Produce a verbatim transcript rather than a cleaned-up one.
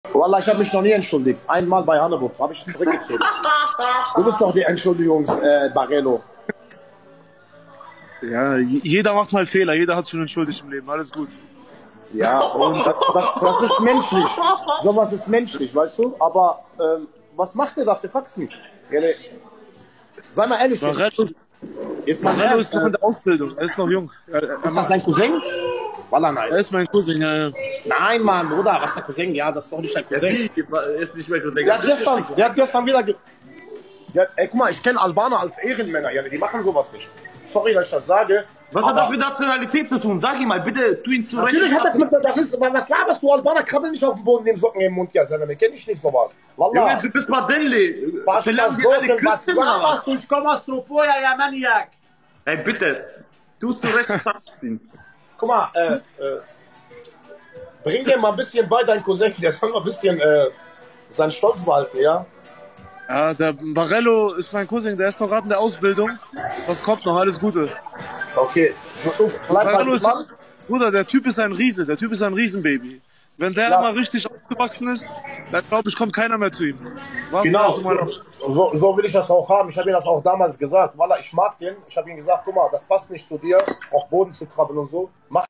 Wallah, ich habe mich noch nie entschuldigt. Einmal bei Hannibal, habe ich zurückgezogen. Du bist doch die Entschuldigungs äh, Barello. Ja, jeder macht mal Fehler, jeder hat schon entschuldigt im Leben, alles gut. Ja, und das, das, das ist menschlich. Sowas ist menschlich, weißt du? Aber ähm, was macht ihr da für Faxen? Ja, ne, sei mal ehrlich. Barello, Jetzt mal Barello ernst, ist noch äh, in der Ausbildung, er ist noch jung. Er, er, ist das dein Cousin? Wallah, nein. er ist mein Cousin, ja, ja. Nein, Mann, Bruder, was ist der Cousin? Ja, das ist doch nicht dein Ja, Cousin. die ist nicht mehr Cousin. Der hat gestern, der hat gestern wieder. Ge der hat, ey, guck mal, ich kenne Albaner als Ehrenmänner, ja, die machen sowas nicht. Sorry, dass ich das sage. Was hat das mit Nationalität zu tun? Sag ihm mal, bitte, tu ihn zurecht. Natürlich hat das mit. Das ist, was laberst du, Albaner? Krabbel nicht auf den Boden, den Socken im Mund, ja, Salame. Kenn ich nicht sowas. Wallah. Junge, du bist Badenli. Was Verlangen wir eine was Küste oder was? laberst du? Ich komm aus Tropoja, ja, Maniak. Ey, bitte. Du zurecht ziehen. Guck mal, äh, äh, bring dir mal ein bisschen bei, dein Cousin, der soll mal ein bisschen, äh, seinen Stolz behalten, ja? Ja, der Barello ist mein Cousin, der ist noch gerade in der Ausbildung. Was kommt noch? Alles Gute. Okay. So, bleib Barello mal ist, dran. Bruder, der Typ ist ein Riese, der Typ ist ein Riesenbaby. Wenn der Ja. mal richtig aufgewachsen ist, dann glaube ich, kommt keiner mehr zu ihm. Warten wir Genau, also mal ab. so, so will ich das auch haben. Ich habe ihm das auch damals gesagt. Wallah, ich mag den. Ich habe ihm gesagt, guck mal, das passt nicht zu dir, auf Boden zu krabbeln und so. Mach